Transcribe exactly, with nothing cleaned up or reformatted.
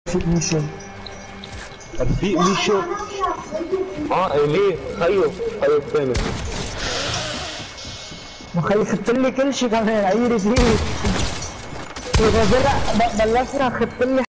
ميشو في ميشو. اه ليه؟ خيو خيو الثاني. مخي خدت لي كل شيء كمان عيري فيه. اذا زرع بلشنا خدت لي